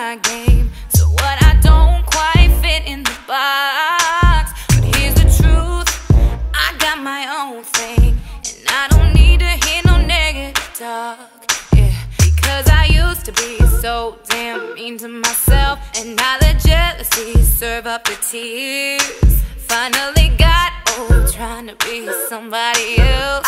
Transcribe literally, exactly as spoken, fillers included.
my game. So what, I don't quite fit in the box, but here's the truth, I got my own thing, and I don't need to hear no negative talk. Yeah, because I used to be so damn mean to myself, and now the jealousy serve up the tears. Finally got old trying to be somebody else.